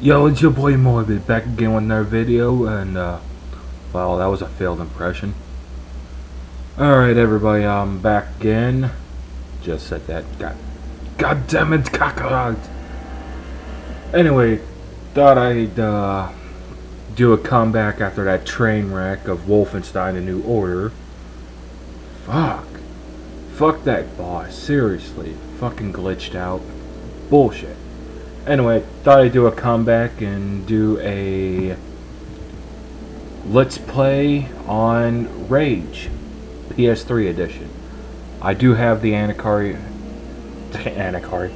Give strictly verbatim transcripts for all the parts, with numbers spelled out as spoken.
Yo, it's your boy Morbid back again with another video, and uh, well, that was a failed impression. Alright everybody, I'm back again. Just said that. God, God damn it, cockroach! Anyway, thought I'd uh, do a comeback after that train wreck of Wolfenstein: The New Order. Fuck. Fuck that boss, seriously. Fucking glitched out. Bullshit. Anyway, thought I'd do a comeback and do a Let's Play on Rage, P S three edition. I do have the Anacari... Anacari...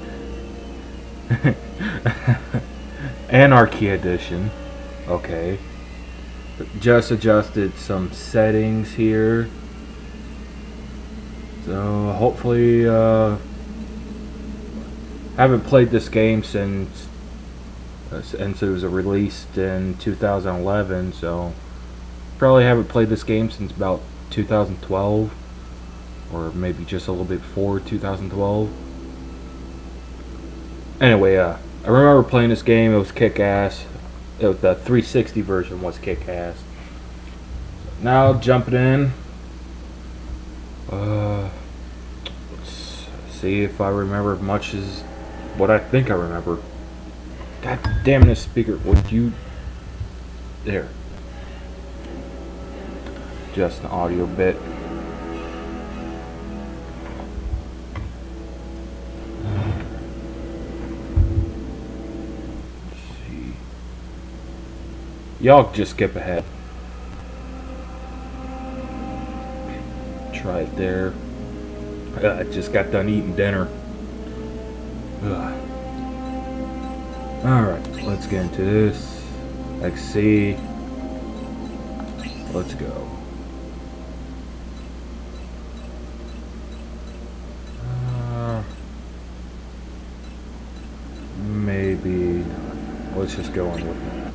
Anarchy edition. Okay. Just adjusted some settings here. So, hopefully, uh... haven't played this game since uh, since it was released in two thousand eleven, so probably haven't played this game since about two thousand twelve, or maybe just a little bit before two thousand twelve. Anyway, uh, I remember playing this game. It was kick-ass. It was, the three sixty version was kick-ass. Now jumping in. Uh, let's see if I remember much as what I think I remember. God damn this speaker, would you... There. Just an audio bit. Let's see. Y'all just skip ahead. Try it there. Uh, I just got done eating dinner. Ugh. Alright, let's get into this. X C. Let's go. Uh, maybe not. Let's just go on with this.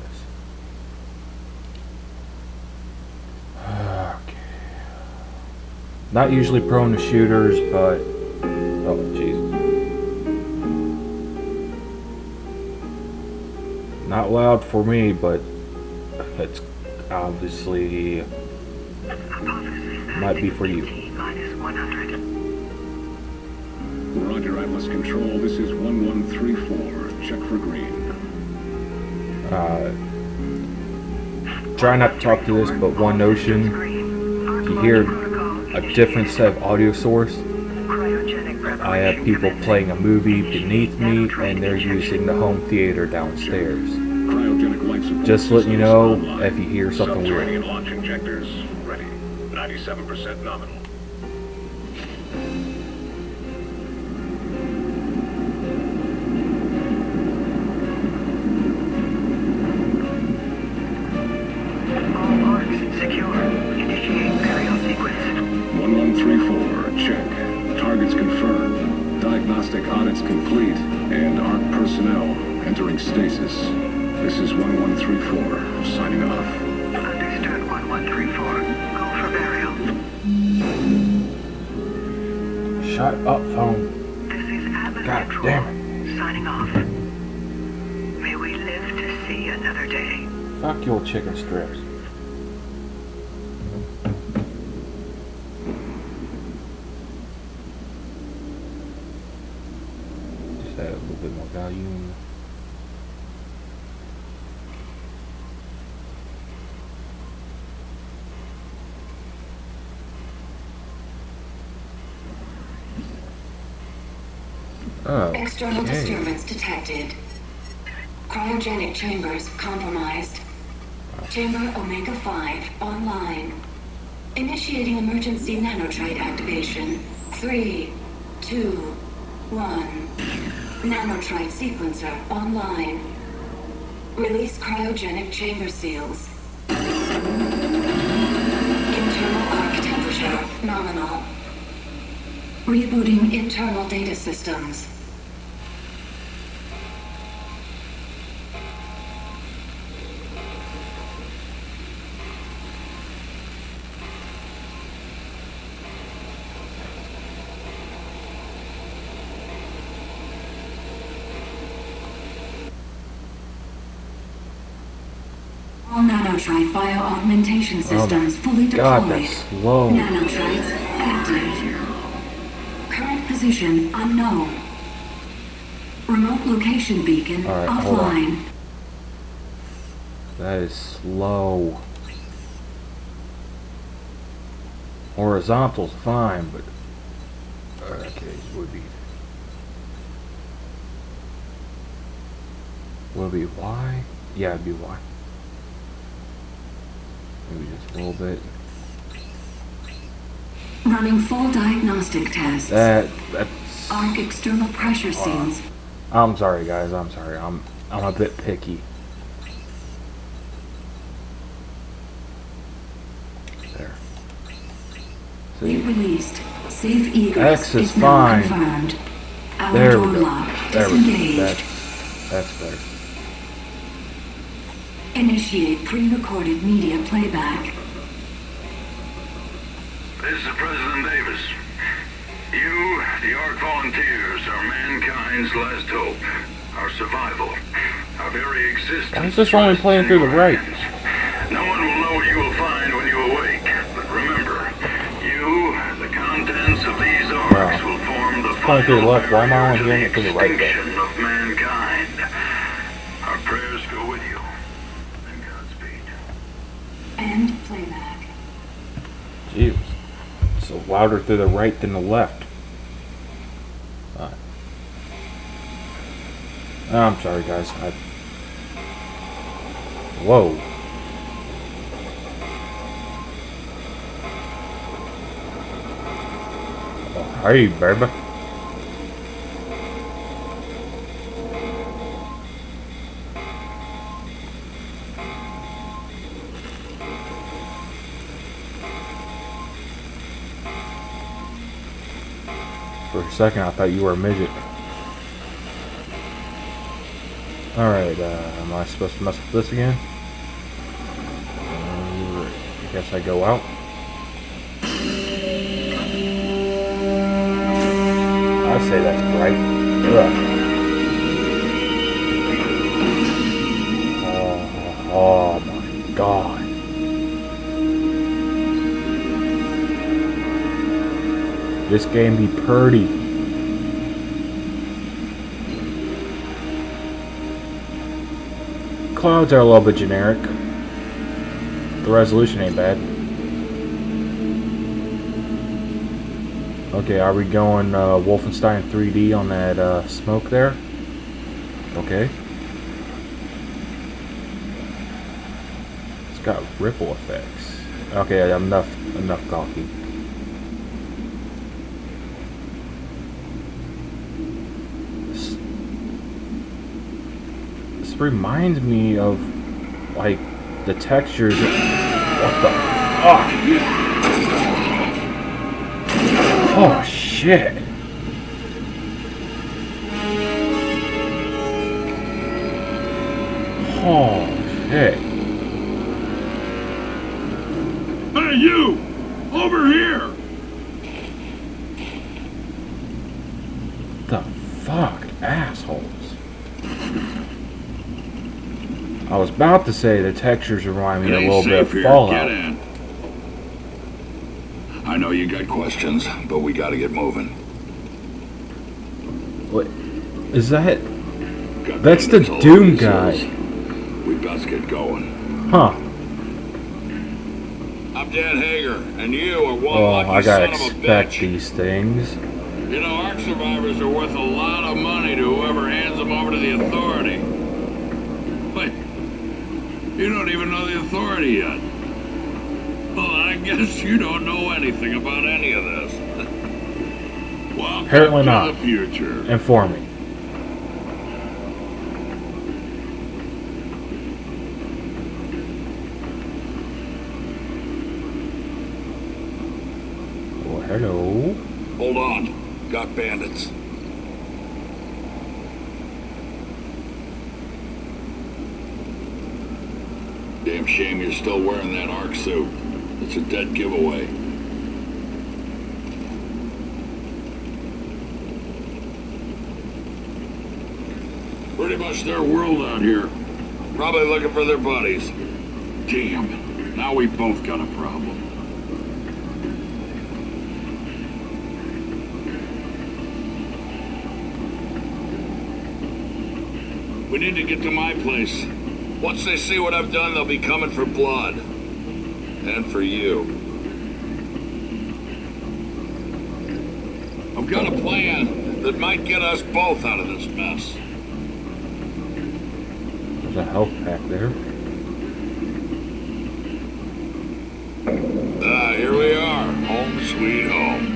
Okay. Not usually prone to shooters, but... Oh, jeez. Not loud for me, but it's obviously might be for you. Roger, Atlas Control. This is one one three four. Check for green. Uh, try not to talk to this, but one notion. If you hear a different set of audio source, I have people playing a movie beneath me, and they're using the home theater downstairs. Just letting you know if you hear something weird. Launch injectors ready. ninety-seven percent nominal. All arcs secure. Initiate burial sequence. one one three four. Check. Targets confirmed. Diagnostic audits complete. And ARC personnel entering stasis. This is one one three four, signing off. Understood, one one three four. Go for burial. Shut up, phone. This is Atlas God Control. damn it. Signing off. May we live to see another day. Fuck your chicken strips. Just add a little bit more volume. Oh, External okay. disturbance detected. Cryogenic chambers compromised. Chamber Omega five online. Initiating emergency nanotrite activation. Three, two, one. Nanotrite sequencer online. Release cryogenic chamber seals. Internal arc temperature nominal. Rebooting internal data systems. All nanotrite bio-augmentation systems fully deployed. God, that's slow. Nanotrites active. Current position unknown. Remote location beacon All right, hold on. offline. That is slow. Horizontal's fine, but okay, would be would be Y? Yeah, it'd be Y. Maybe just a little bit. Running full diagnostic tests. That that's. Arc external pressure scenes. I'm sorry, guys. I'm sorry. I'm I'm a bit picky. There. See? Lead released. Safe egress X is is now fine. confirmed. Our There door we go. lock There we go. disengaged. That's that's better. Initiate pre-recorded media playback. This is President Davis. You, the Ark Volunteers, are mankind's last hope. Our survival. Our very existence. Why is this only playing through the right? No one will know what you will find when you awake. But remember, you, the contents of these arks, Wow. will form the Playing through the final left. Why am I only barrier hearing it to to the the right, though? extinction of mankind. Our prayers go with you. And Godspeed. End playback. Jeez. So louder through the right than the left. Alright. I'm sorry, guys. I... Whoa. Oh, hey, baby. For a second, I thought you were a midget. Alright, uh, am I supposed to mess with this again? Uh, I guess I go out. I say that's bright. Ugh. Oh, oh my god. This game be purty. Clouds are a little bit generic. The resolution ain't bad. Okay, are we going uh, Wolfenstein three D on that uh, smoke there? Okay. It's got ripple effects. Okay, enough, enough talking. This, this reminds me of like the textures. Of, what the? Oh. Oh shit! Oh shit! Hey, you! Over here! The fuck, assholes! I was about to say the textures remind me a little bit of Fallout. Get in. I know you got questions, but we gotta get moving. What is that? Got That's the bandits all Doom over these guy. hills. We best get going. Huh? I'm Dan Hager, and you are one Well, lucky I gotta son of a expect bitch. these things. You know, Ark survivors are worth a lot of money to whoever hands them over to the Authority. But you don't even know the Authority yet. Well, I guess you don't know anything about any of this. Welcome Apparently to not. the future. Inform me. Oh, hello. Hold on. Got bandits. Damn shame you're still wearing that Ark suit. It's a dead giveaway. Pretty much their world out here. Probably looking for their buddies. Damn. Now we both got a problem. We need to get to my place. Once they see what I've done, they'll be coming for blood. And for you. I've got a plan that might get us both out of this mess. There's a health pack there. Ah, here we are. Home sweet home.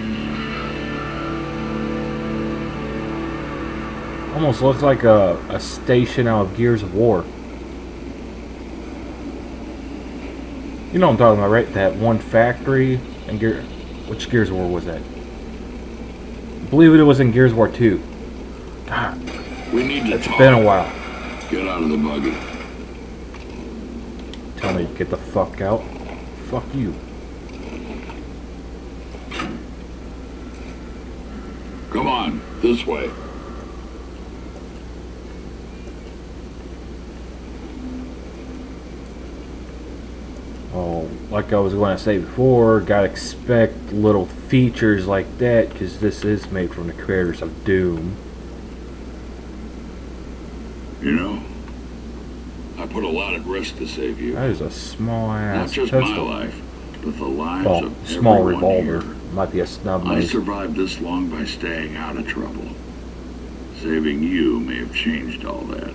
Almost looks like a, a station out of Gears of War. You know what I'm talking about, right? That one factory and Gear. Which Gears of War was that? I believe it was in Gears of War two. God, We need to it's talk. been a while. Get out of the buggy. Tell me to get the fuck out. Fuck you. Come on, this way. Oh, like I was going to say before, gotta expect little features like that because this is made from the creators of Doom. You know, I put a lot at risk to save you. That is a small Not ass just pistol. my life, but the lives Well, of small everyone revolver. here. Might be a snub I nose. survived this long by staying out of trouble. Saving you may have changed all that.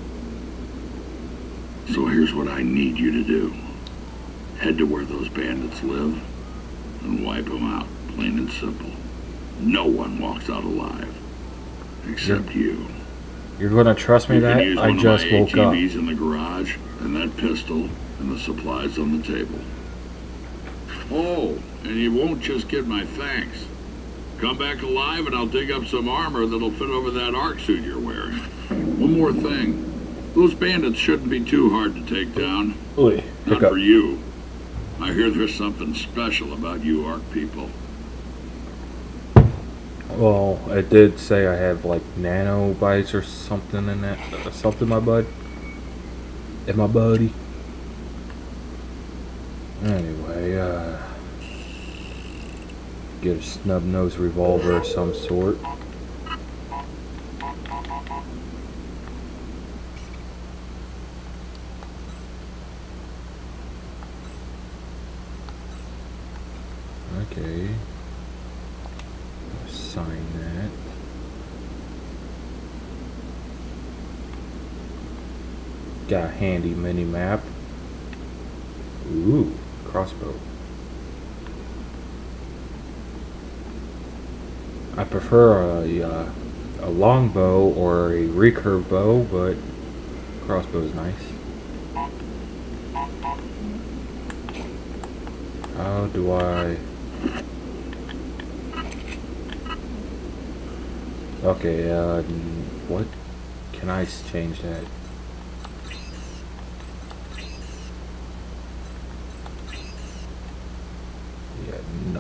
So here's what I need you to do. Head to where those bandits live and wipe them out, plain and simple. No one walks out alive. Except you. You're gonna trust me You can that? use I one just of my woke up. A T Vs in the garage, and that pistol, and the supplies on the table. Oh, and you won't just get my thanks. Come back alive and I'll dig up some armor that'll fit over that arc suit you're wearing. One more thing. Those bandits shouldn't be too hard to take down. Oi, Not pick up. for you. I hear there's something special about you Arc people. Well, it did say I have like nanobites or something in that. Uh, something, my bud. In my buddy. Anyway, uh. get a snub-nosed revolver of some sort. Okay. Sign that. Got a handy mini map. Ooh, crossbow. I prefer a, uh, a longbow or a recurve bow, but crossbow is nice. How do I... Okay, uh, what? Can I change that? Yeah, no.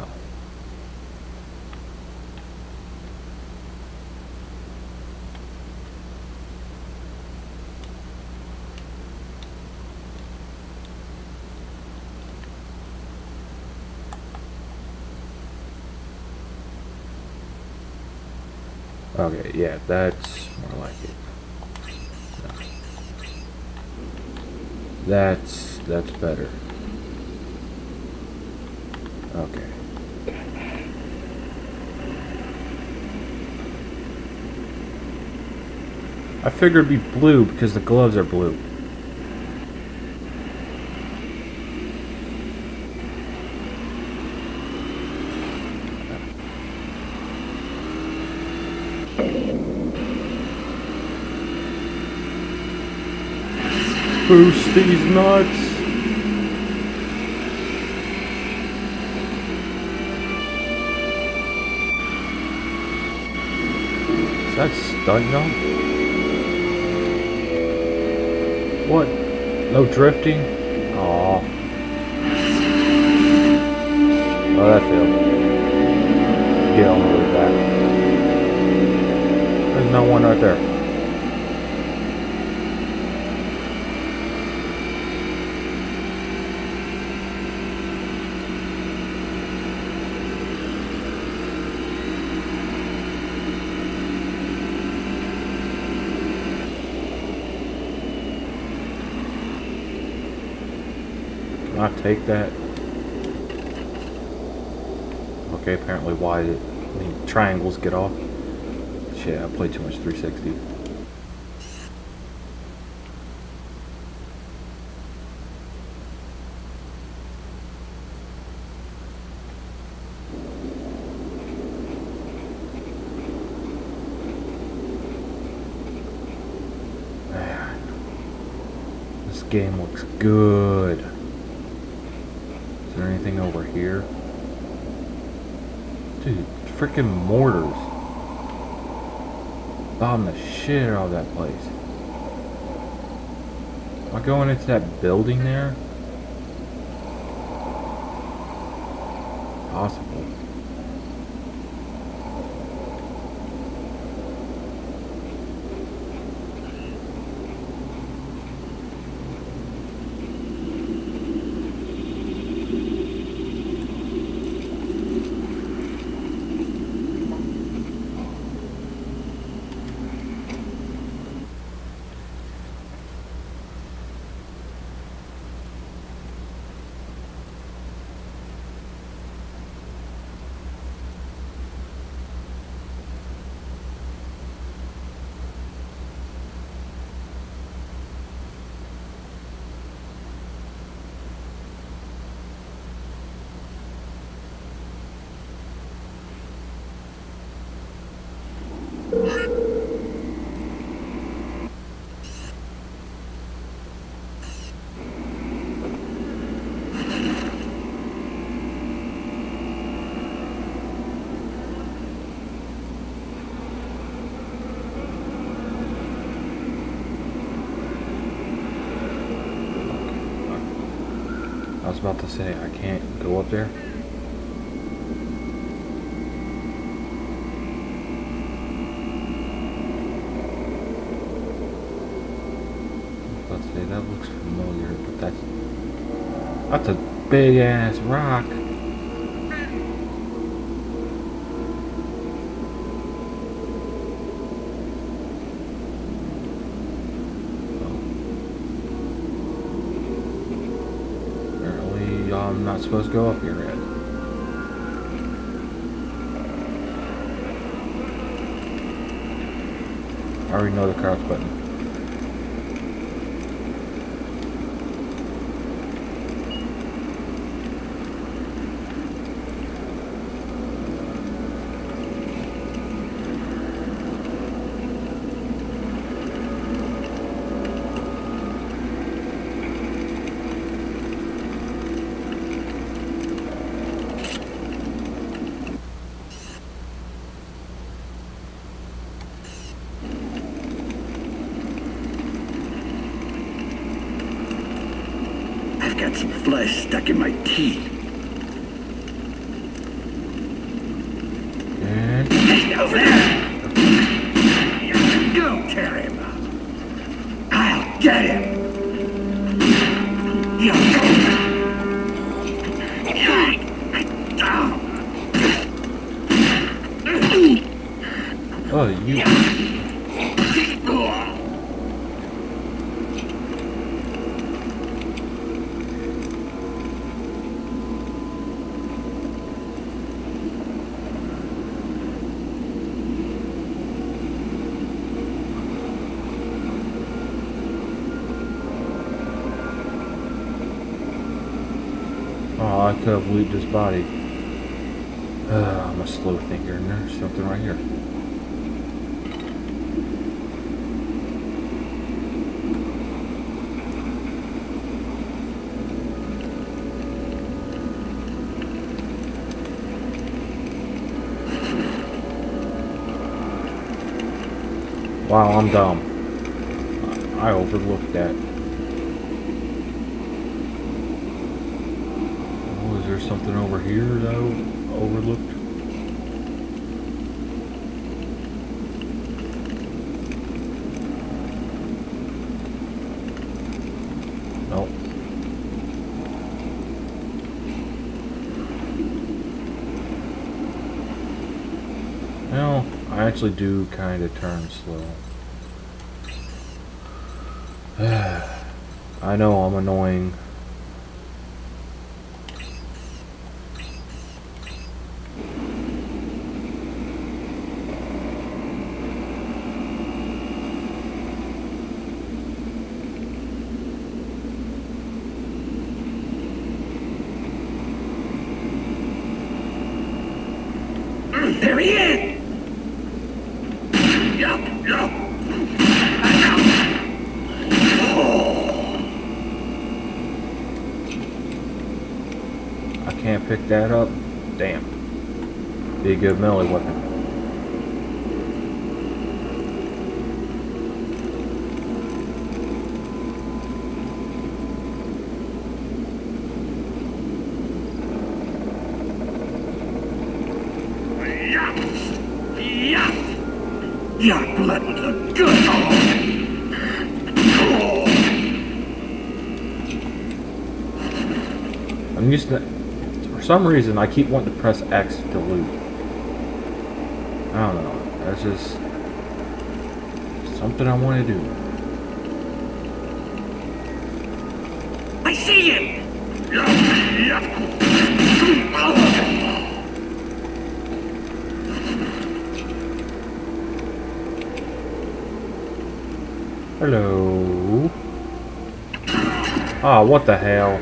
Okay, yeah, that's more like it. No. That's that's better. Okay. I figured it'd be blue because the gloves are blue. Boost these nuts. Is that stunt gun? What? No drifting? Aw. Oh, that failed. Get on with that. There's no one right there. not take that? Okay, apparently why did the triangles get off. Shit, I played too much three sixty. Man, this game looks good. Is there anything over here? Dude, freaking mortars. Bombing the shit out of that place. Am I going into that building there? Possible. I was about to say, I can't go up there. I was about to say, that looks familiar, but that's... That's a big ass rock. I'm not supposed to go up here yet. I already know the crouch button. I've got some flesh stuck in my teeth. And Hey, over there! Go tear him up. I'll get him. oh, you. Oh, I could have looped his body. Uh, I'm a slow thinker, and there's something right here. Wow, I'm dumb. I overlooked that. Oh, is there something over here that I overlooked? Nope. Well, I actually do kind of turn slow. I know I'm annoying. There he is! Yup, yup. I can't pick that up. Damn. Be a good melee weapon. Your blood would look good. I'm used to... For some reason, I keep wanting to press X to loot. I don't know. That's just... something I want to do. I see him! Hello. Ah, what the hell?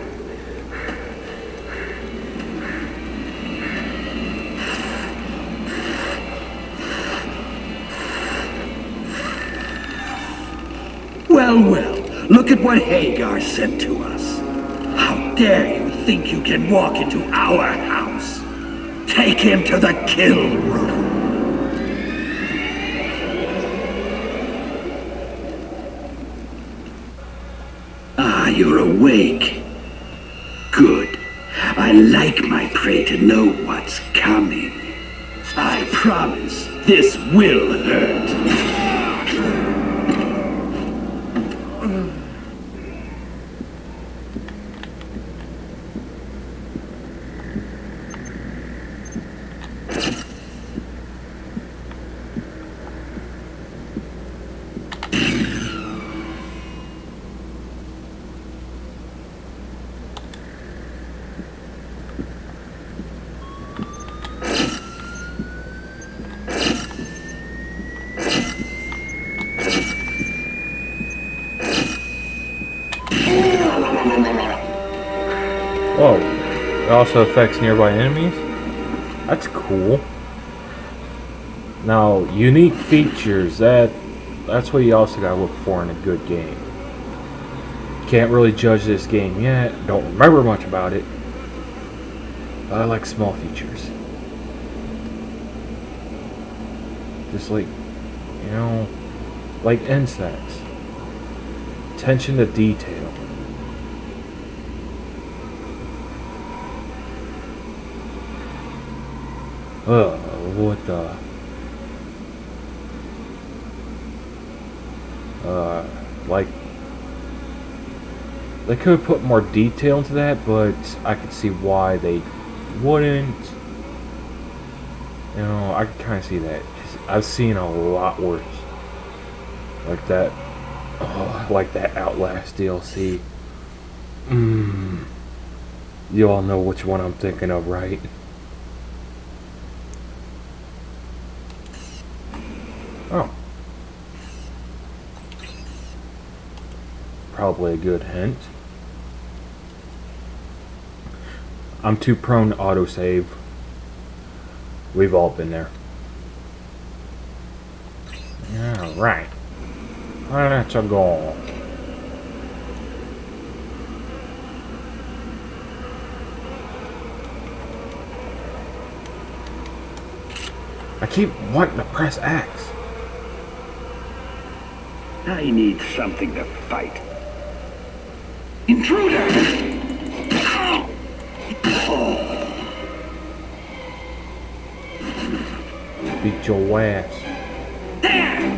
Well, well, look at what Hagar sent to us. How dare you think you can walk into our house? Take him to the kill room. Ah, you're awake. Good. I like my prey to know what's coming. I promise this will hurt. Whoa. It also affects nearby enemies? That's cool. Now, unique features, that that's what you also gotta look for in a good game. Can't really judge this game yet, don't remember much about it. But I like small features. Just like, you know, like insects. Attention to detail. Ugh, what the... Uh, like... They could have put more detail into that, but I could see why they wouldn't. You know, I can kind of see that. 'Cause I've seen a lot worse. Like that... Oh, like that Outlast D L C. Mmm... You all know which one I'm thinking of, right? Oh. Probably a good hint. I'm too prone to autosave. We've all been there. Alright. Let's go. I keep wanting to press X. I need something to fight. Intruder! Beat your ass. There!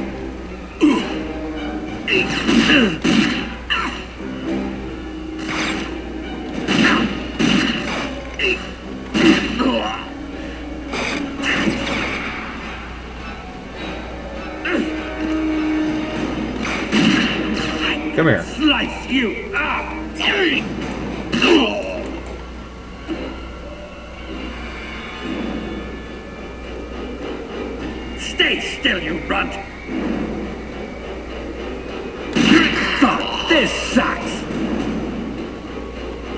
Come here. Slice you up! Stay still, you runt! Fuck, this sucks!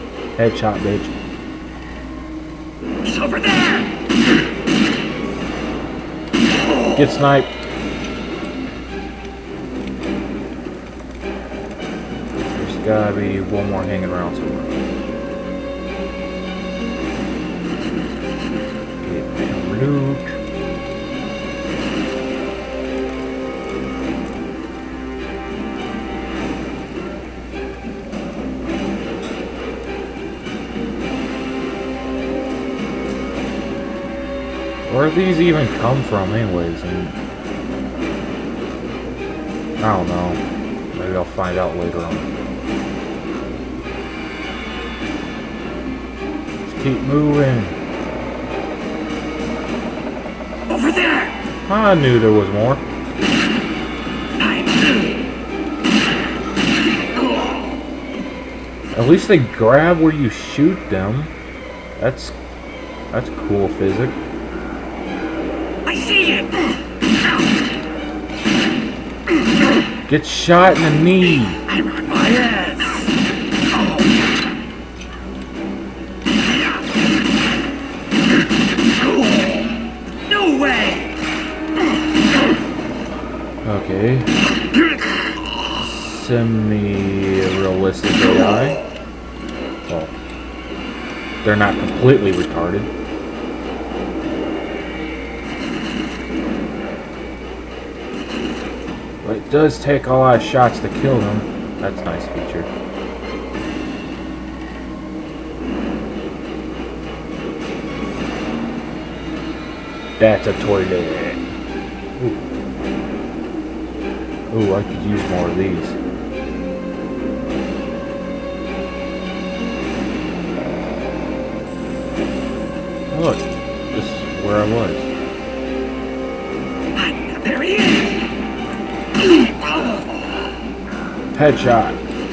Headshot, bitch. It's over there! Get sniped. There's gotta be one more hanging around somewhere. Get that loot. Where do these even come from anyways? And I don't know. Maybe I'll find out later on. Let's keep moving. Over there! I knew there was more. At least they grab where you shoot them. That's that's cool physics. I see it! Get shot in the knee. I'm on my ass! No way! Okay. Semi-realistic A I. Well, they're not completely retarded. But it does take a lot of shots to kill them. That's a nice feature. That's a toilet. Ooh. Ooh, I could use more of these. Look, this is where I was. There he is! Headshot.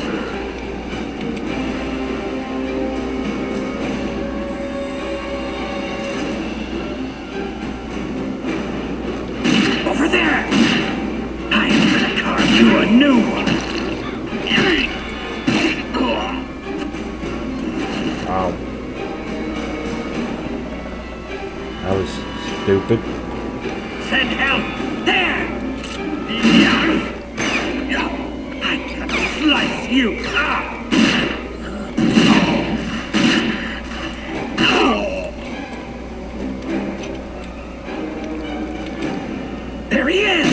Over there! I am gonna carve you a new one! Wow. That was stupid. Send help! There! I'm gonna slice you up! There he is!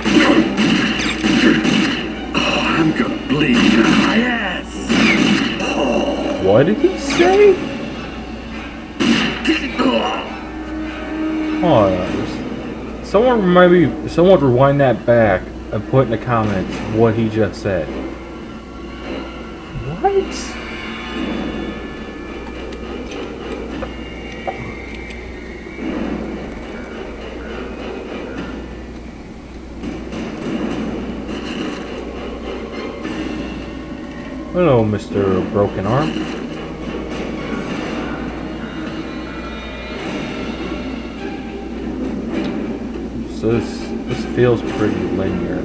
Oh, I'm gonna bleed out my ass! What did he say? Hold on. Someone maybe someone rewind that back and put in the comments what he just said. What? Hello, Mister Broken Arm. So this this feels pretty linear.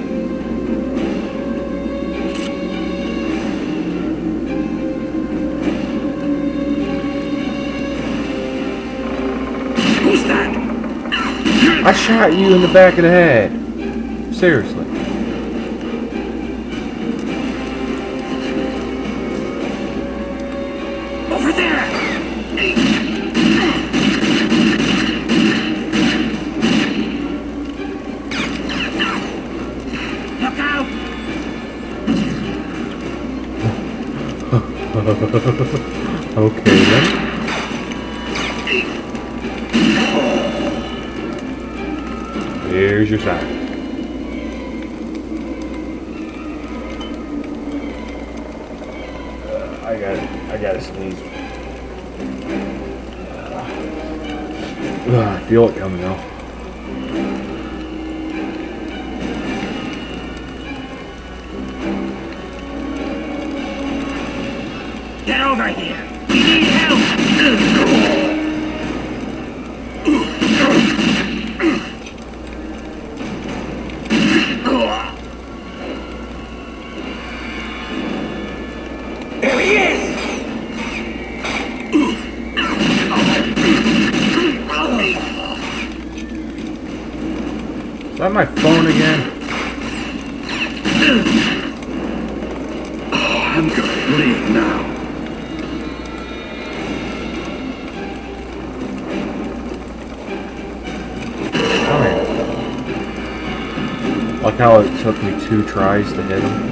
Who's that? I shot you in the back of the head. Seriously. Over there! Look out! Okay then. Here's your shot. Uh, I got I gotta sneeze. Uh, I feel it coming now. Get over here! We need help! There he is! that my phone again? Oh, I'm gonna bleed now. Come here. Like how it took me two tries to hit him.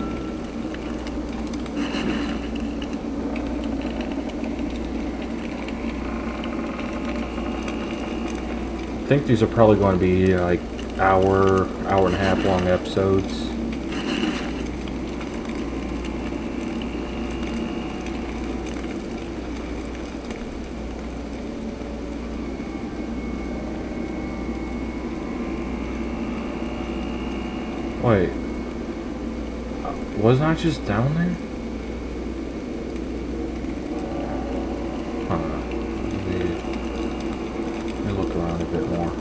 I think these are probably going to be like hour, hour and a half long episodes. Wait, wasn't I just down there? Huh. Let me, let me look around a bit more.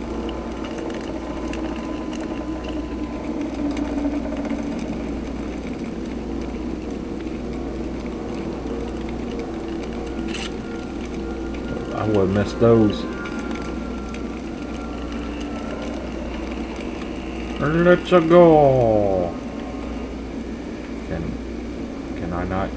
I would have missed those. Let's go. Can can I not?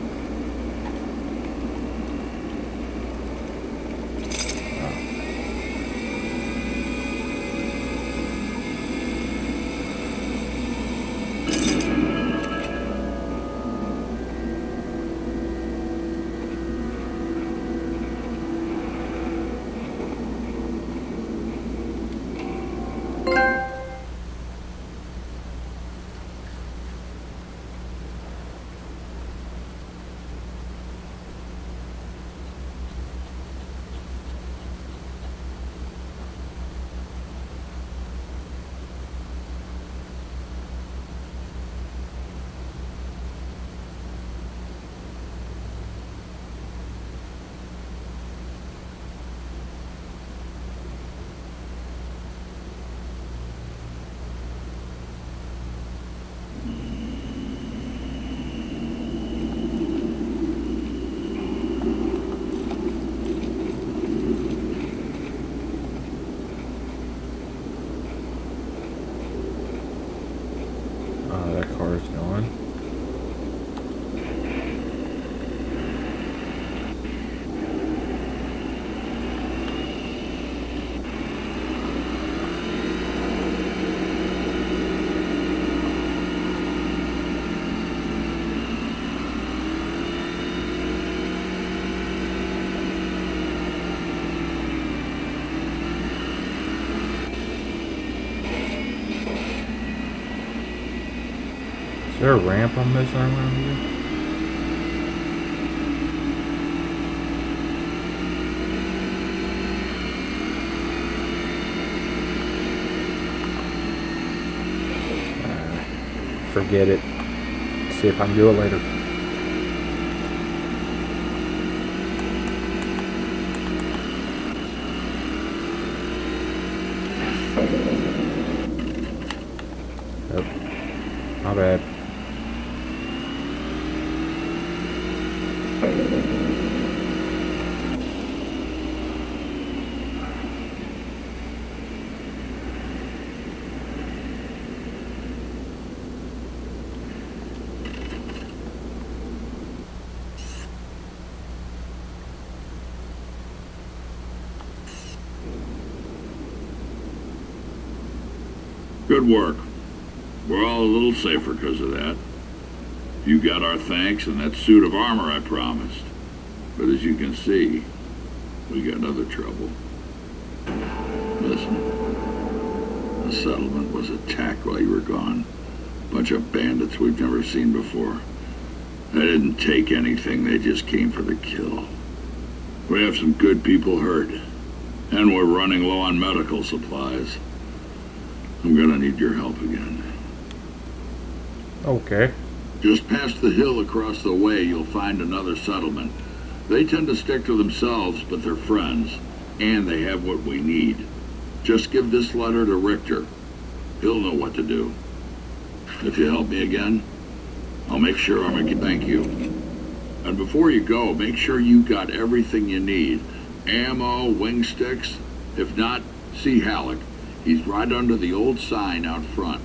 Is there a ramp I'm missing around here? Uh, forget it. See if I can do it later. Yep. My bad. Good work. We're all a little safer because of that. You got our thanks and that suit of armor I promised. But as you can see, we got other trouble. Listen, the settlement was attacked while you were gone. Bunch of bandits we've never seen before. They didn't take anything, they just came for the kill. We have some good people hurt, and we're running low on medical supplies. I'm gonna need your help again. Okay. Just past the hill across the way, you'll find another settlement. They tend to stick to themselves, but they're friends, and they have what we need. Just give this letter to Richter. He'll know what to do. If you help me again, I'll make sure I'm gonna thank you. And before you go, make sure you got everything you need. Ammo, wing sticks. If not, see Halleck. He's right under the old sign out front.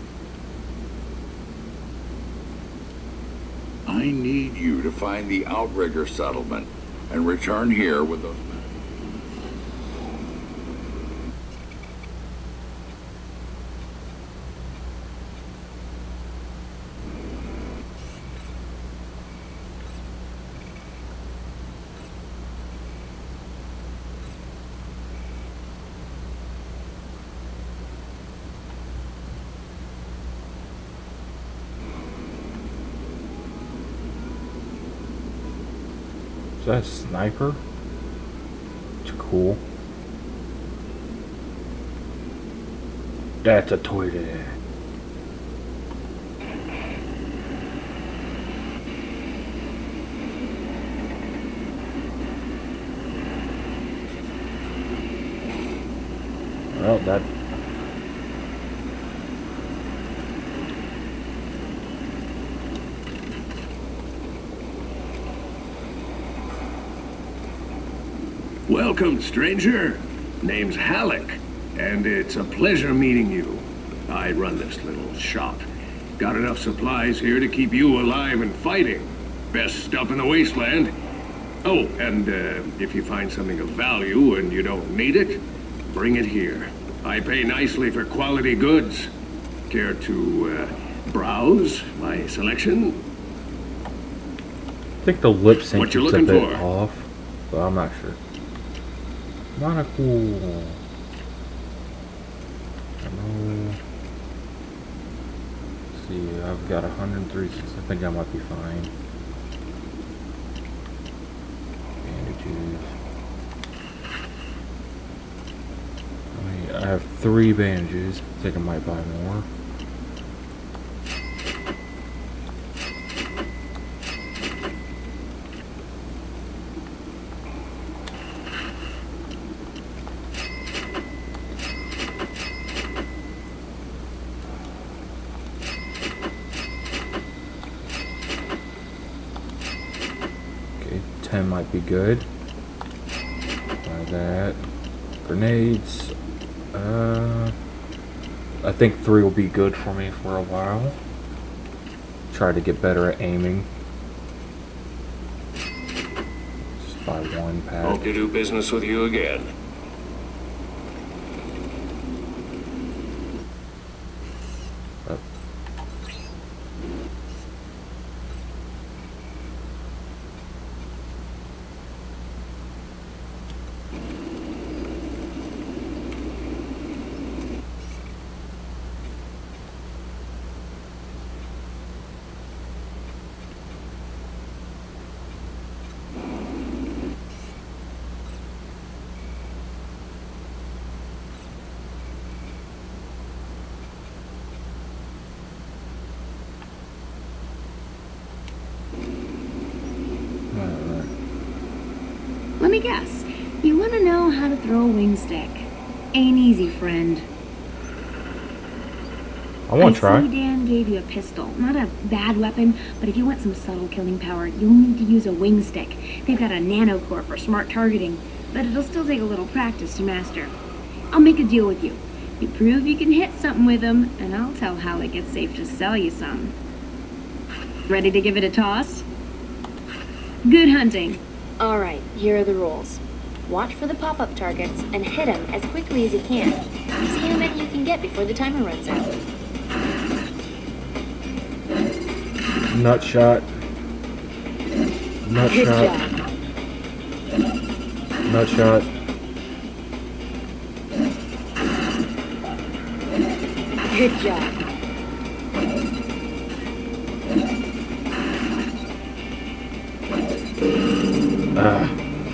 I need you to find the Outrigger settlement and return here with those men. Is that a sniper? It's cool. That's a toilet. Well, that... Welcome, stranger. Name's Halleck, and it's a pleasure meeting you. I run this little shop. Got enough supplies here to keep you alive and fighting. Best stuff in the wasteland. Oh, and uh, if you find something of value and you don't need it, bring it here. I pay nicely for quality goods. Care to uh, browse my selection? I think the lip sync What you is a looking bit for? off, but I'm not sure. Monocle. No. Let's see, I've got one hundred three. I think I might be fine. Bandages. I have three bandages. I think I might buy more. ten might be good. Buy that. Grenades. Uh, I think three will be good for me for a while. Try to get better at aiming. Just buy one pack. Hope to do business with you again. Uh, Let me guess. You want to know how to throw a wing stick. Ain't easy, friend. I want to I try. see Dan gave you a pistol. Not a bad weapon, but if you want some subtle killing power, you'll need to use a wing stick. They've got a nanocore for smart targeting, but it'll still take a little practice to master. I'll make a deal with you. You prove you can hit something with them, and I'll tell Halleck it's safe to sell you some. Ready to give it a toss? Good hunting. Alright, here are the rules. Watch for the pop-up targets and hit them as quickly as you can. See how many you can get before the timer runs out. Nut shot. Nut Good shot. job. Nut shot. Good job. Ah,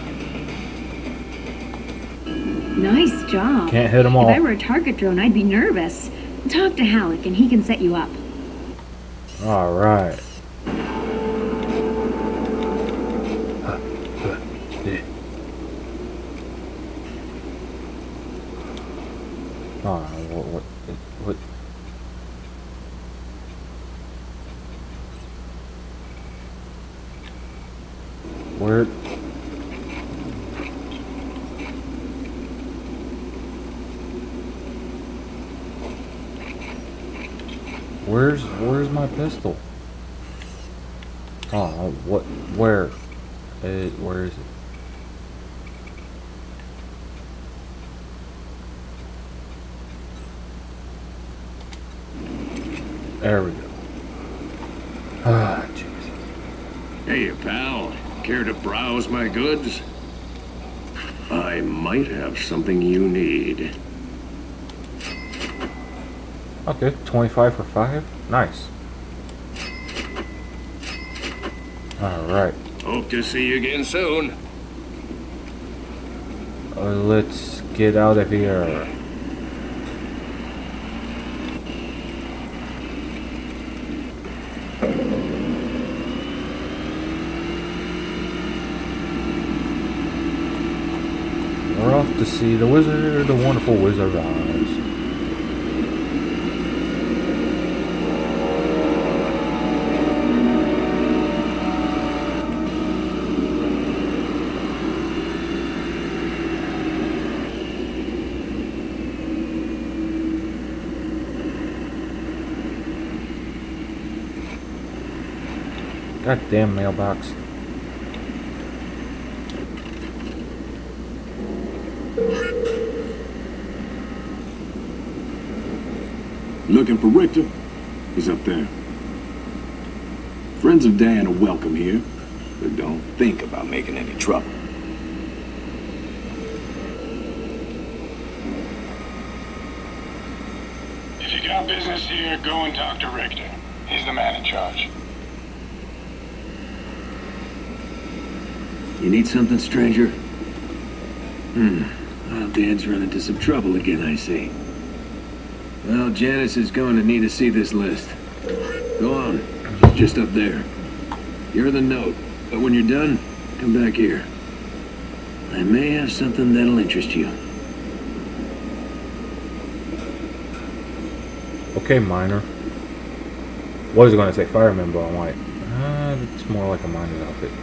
Nice job. can't hit them all. If I were a target drone, I'd be nervous. Talk to Halleck and he can set you up. All right. Oh, what, what, what? Where? my pistol? Oh, what? Where? It, where is it? There we go. Ah, Jesus. Hey, pal. Care to browse my goods? I might have something you need. Okay, twenty-five for five. Nice. Alright. Hope to see you again soon. Uh, let's get out of here. We're off to see the wizard, the wonderful Wizard of Oz. Goddamn mailbox. Looking for Richter? He's up there. Friends of Dan are welcome here, but don't think about making any trouble. If you got business here, go and talk to Richter. He's the man in charge. You need something, stranger? Hmm. Well, Dan's run into some trouble again, I see. Well, Janice is going to need to see this list. Go on. She's just up there. Give her the note, but when you're done, come back here. I may have something that'll interest you. Okay, miner. What was I going to say? Fireman, but I'm like, uh, it's more like a miner's outfit.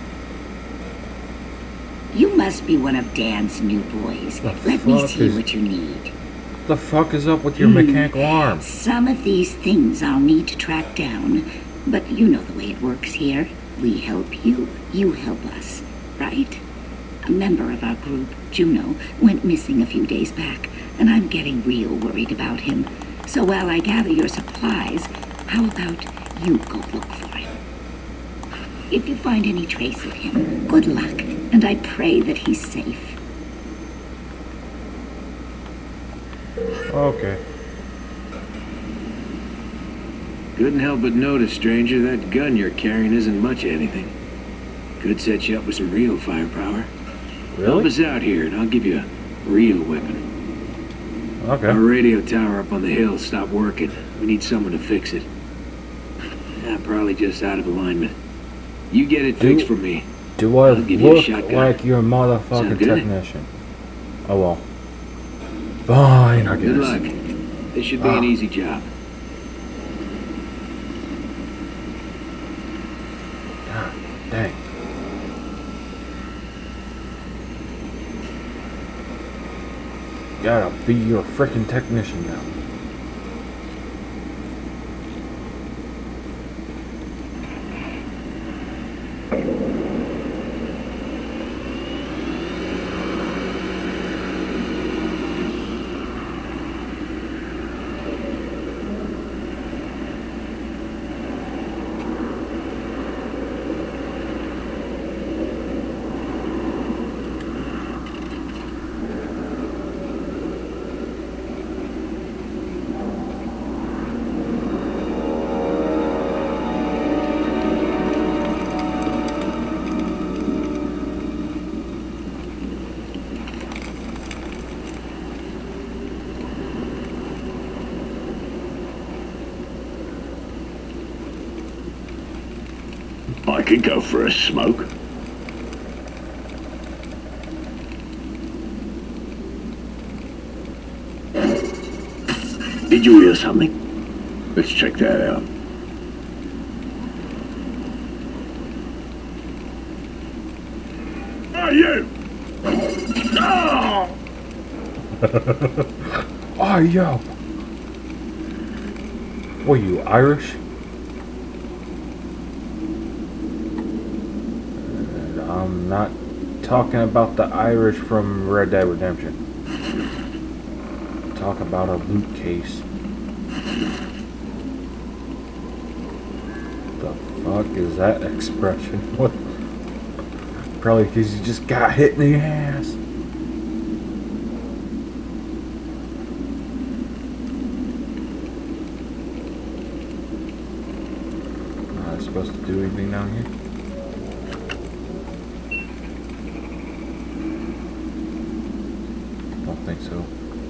You must be one of Dan's new boys. The Let me fuck see is- what you need. The fuck is up with your Hmm. mechanical arm? Some of these things I'll need to track down, but you know the way it works here. We help you, you help us, right? A member of our group, Juno, went missing a few days back, and I'm getting real worried about him. So while I gather your supplies, how about you go look for him? If you find any trace of him, good luck, and I pray that he's safe. Okay. Couldn't help but notice, stranger, that gun you're carrying isn't much of anything. Could set you up with some real firepower. Help Really? us out here, and I'll give you a real weapon. Okay. Our radio tower up on the hill stopped working. We need someone to fix it. Yeah, probably just out of alignment. You get it Do- fixed for me. Do I I'll give you a look shotgun. like your motherfucking Sound good? technician? Oh well. Fine, I guess. Good luck. This should be Ah. an easy job. God dang. Gotta be your freaking technician now. I could go for a smoke. Did you hear something? Let's check that out. Hey, you! Oh! Oh, yo. What are you, Irish? I'm not talking about the Irish from Red Dead Redemption. Talk about a loot case. The fuck is that expression? What? Probably because you just got hit in the ass. Not supposed to do anything down here. Don't think so.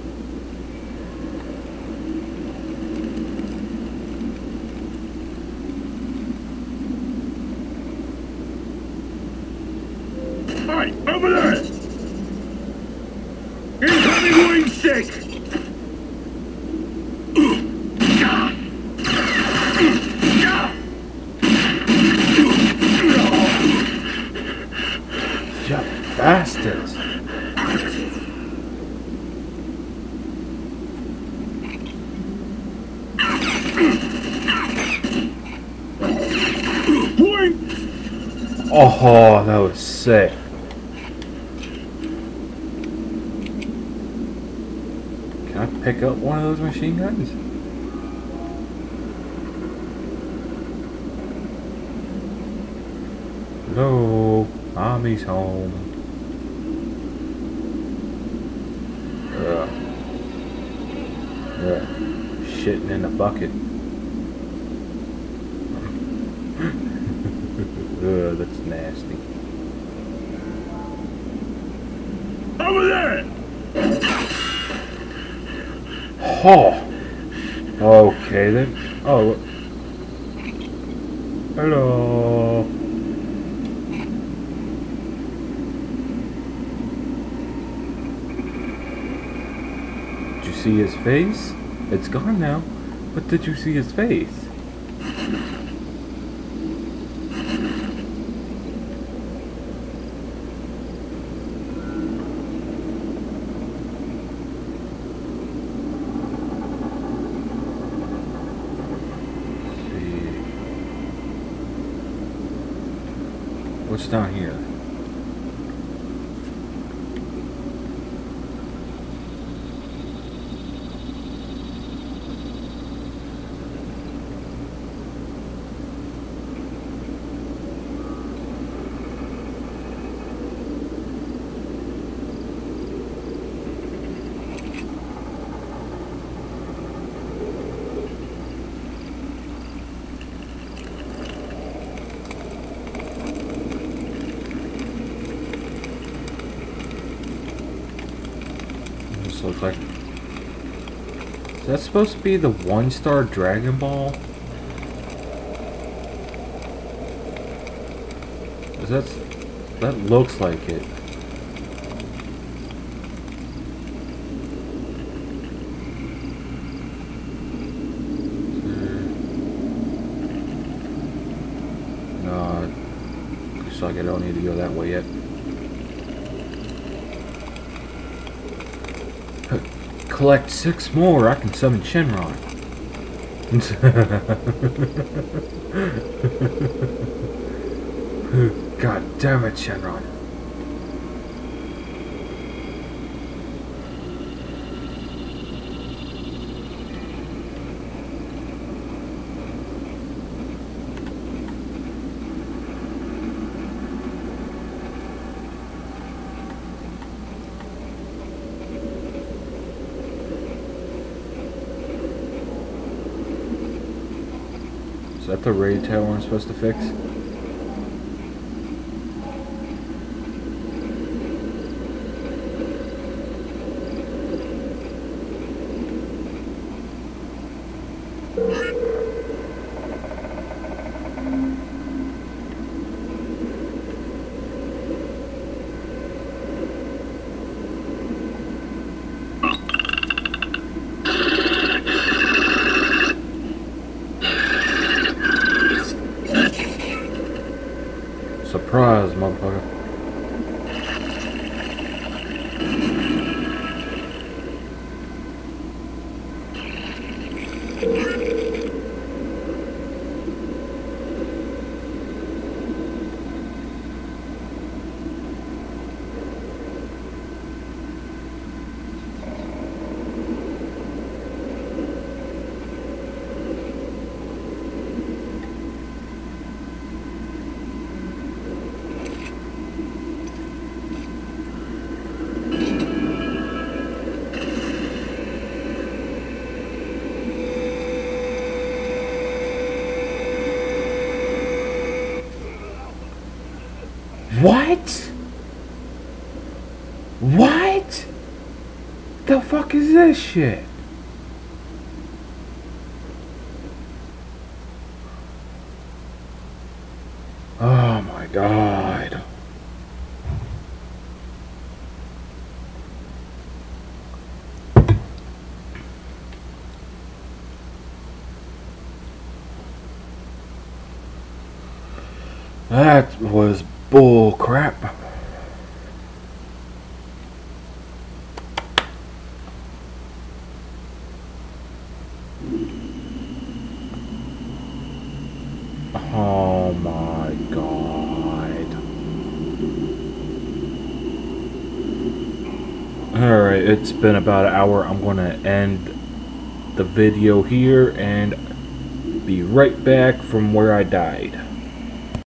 Over there! Incoming wing stick! You bastards! Oh, that was sick. Can I pick up one of those machine guns? Hello, mommy's home. Ugh. Ugh. Shitting in a bucket. Ugh, that's nasty. Over there! Oh! Okay then. Oh, look. Hello. Did you see his face? It's gone now. But did you see his face? What's down here? Looks like, is that supposed to be the one star Dragon Ball? Is that, that looks like it. No, looks like I don't need to go that way yet. Collect six more, I can summon Shenron. God damn it, Shenron. Is that the raid tower I'm supposed to fix? Surprise, motherfucker. What? What? The fuck is this shit? Oh my god. That was bull crap. Oh my god. Alright, it's been about an hour. I'm gonna end the video here and be right back from where I died.